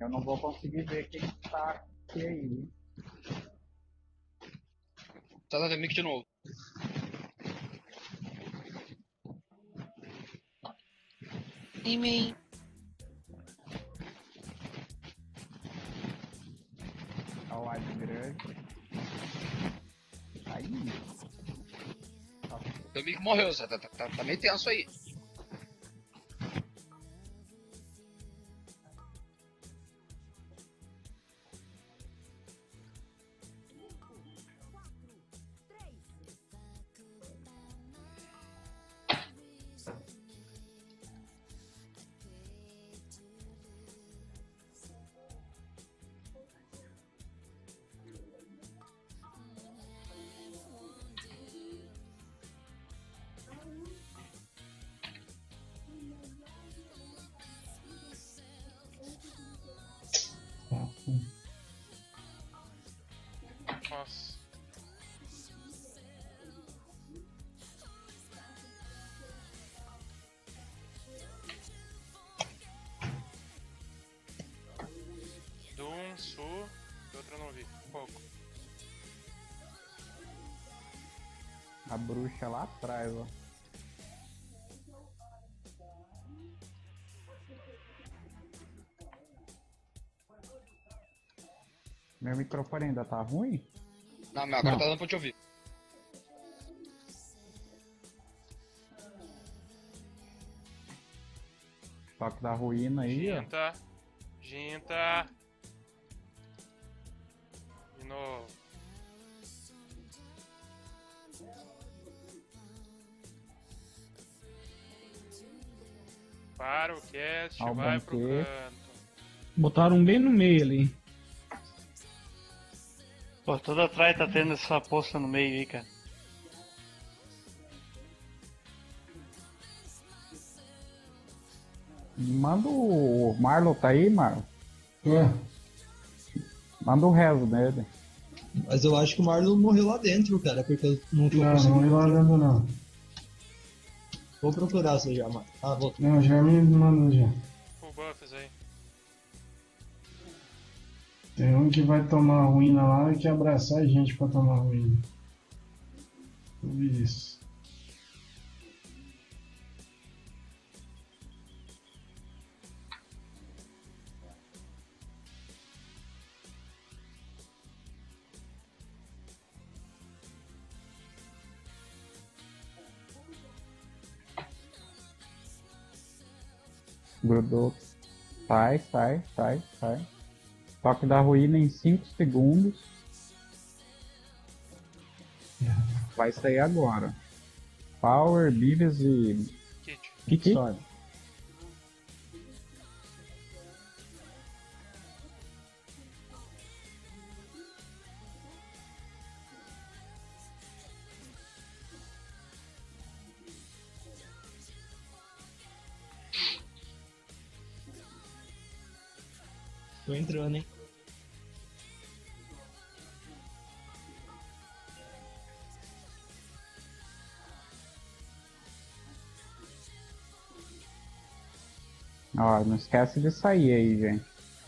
Eu não vou conseguir ver quem tá aqui aí. Tá dando mic de novo. Em mim. Olha o Wide grande. Aí. Teu mic morreu, Zé. Tá meio tenso aí. Nossa. Doom, Su, e outra eu não vi. Pouco. A bruxa lá atrás, ó. Meu microfone ainda tá ruim? Não, meu, agora tá dando pra te ouvir. Toque da ruína aí, ó. Ginta. Ginta. De novo. Para o cast, Ao vai pro banquete. canto. Botaram bem no meio ali. Pô, toda trás tá tendo essa poça no meio aí, cara. Manda o Marlon tá aí, Marlon? Ué, Manda o rezo nele. Mas eu acho que o Marlon morreu lá dentro, cara, porque eu não tô não conseguindo. me mandando não. Vou procurar você já, mano. Ah, vou. Não, já me mandou já. Full buffs aí. Tem um que vai tomar ruína lá e quer abraçar a gente pra tomar ruína. Eu vi isso. Grudou. Sai. Toque da ruína em 5 segundos. Vai sair agora. Power, Beavis e Kit. Kiki. Tô entrando, hein? Ó, não esquece de sair aí, gente.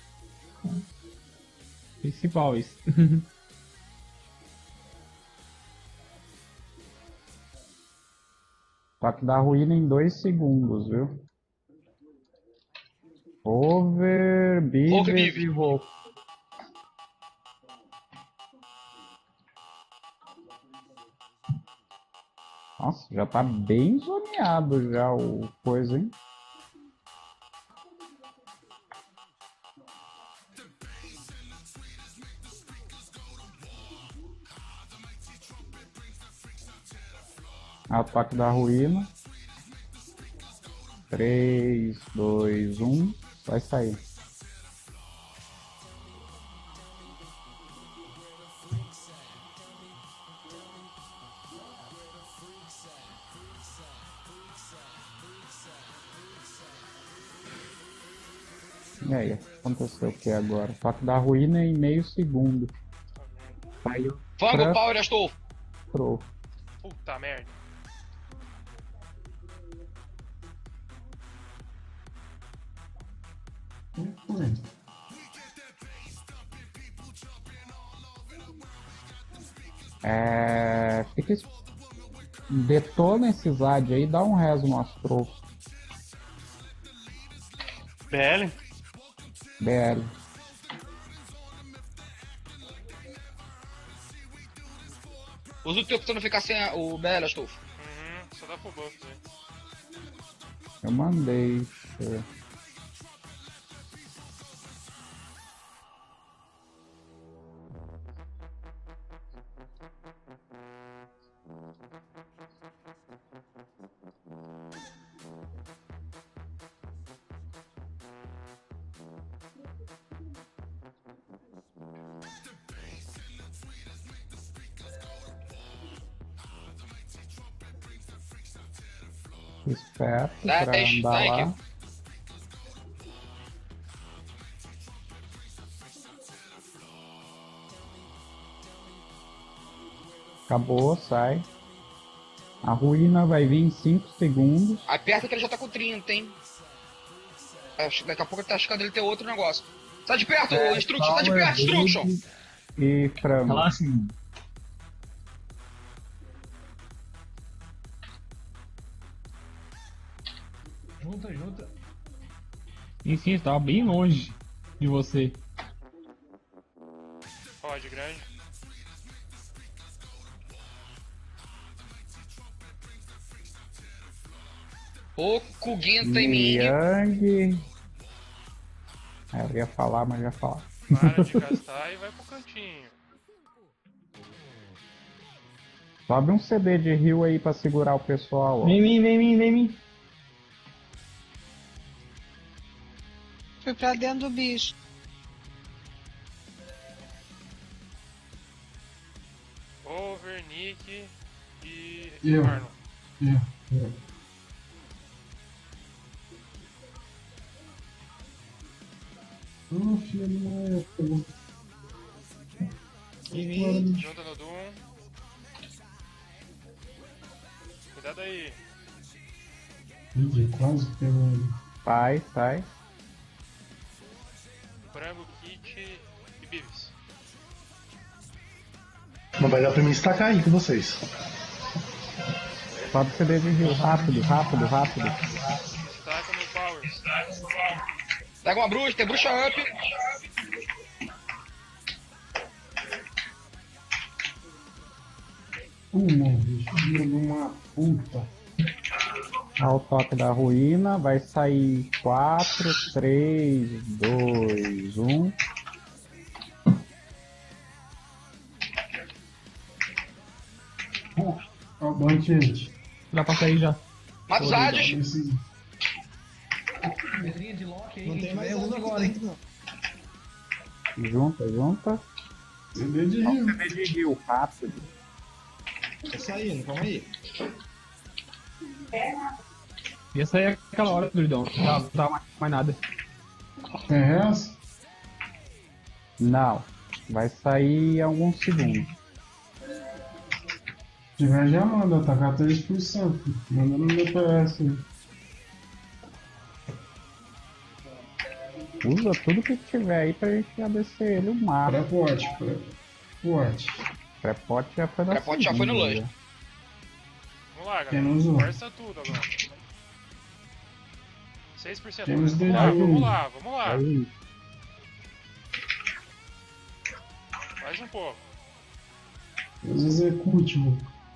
Principal isso. Toque da ruína em 2 segundos, viu? Over, Beavis Beavis. e Hulk. Nossa, já tá bem zoneado já o coisa, hein? Ataque da ruína. 3, 2, 1. Vai sair. E aí, aconteceu o que agora? Toque da ruína em meio segundo. Saiu. Fango, Power, Astolfo. Pro. Puta merda. Fica. Detona esses AD aí, dá um reso no Astro. BL. BL. Usa o teu pra não ficar sem o BL, Astolfo. Só dá pro buff, velho. Eu mandei. Esperto Dá pra 10, andar dá lá. aqui. Acabou, sai. A ruína vai vir em 5 segundos. Aperta que ele já tá com 30, hein? Daqui a pouco ele tá achando ele ter outro negócio. Sai de perto, Instruction, sai de perto, Instruction! E frango. Relaxa, mano. Junta, junta. Sim, estava bem longe de você. Pode, grande. O Kuginta em mim. Yang. Eu ia falar, mas já falar. Para de gastar e vai pro cantinho. Sobe um CD de rio aí pra segurar o pessoal. Ó. Vem mim, vem mim, vem mim. Fui pra dentro do bicho. Over, Nick e Eu. Marlon. Filho de uma época. Junta no Doom. Cuidado aí. Ih, quase pegou ele. Sai. Frango, Kit e Beavis. Não vai dar pra mim estacar aí com vocês. Sobe o CD de rio. Rápido. Destaca no Powers. Pega uma bruxa, tem bruxa up. Bicho, filho de uma puta. Olha o toque da ruína. Vai sair 4, 3, 2, 1. Ó o banquete. Já pra sair já. Mata os Hades. Esse... Pedrinha de lock aí, Não quem tem mais tiver, usa nada agora, aqui hein? dentro, não. Junta. CD de rio. CD de rio, rápido. Tô saindo, calma aí. Ia sair aquela hora, Duridão. Não tá mais nada. Tem resto? Não. Vai sair em alguns segundos. Se tiver já manda, atacar 3%. Manda no DPS aí. Usa tudo que tiver aí pra gente adecer ele o máximo. Pré-pote. Pré-pote já foi na Pré-pote já foi no segunda, lanche. Vamos lá, Quem não galera. usou? Força tudo agora. 6%. Temos Vamos lá, dedinho. vamos lá. Aí, Mais um pouco. Os executivo.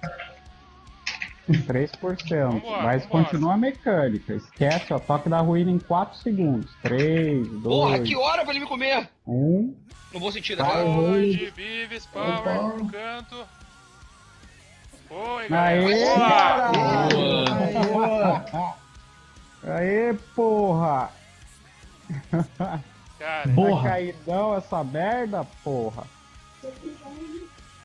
3%. Vambora, Mas vambora. continua a mecânica. Esquece, ó. Toque da ruína em 4 segundos. 3, 2, Porra, que hora pra ele me comer? 1. No bom sentido, Vai, agora. Hoje, Beavis, Power Opa. pro canto. Foi, Aê, galera. caralho! Aê, porra! Cara, Vai cair não essa merda, porra!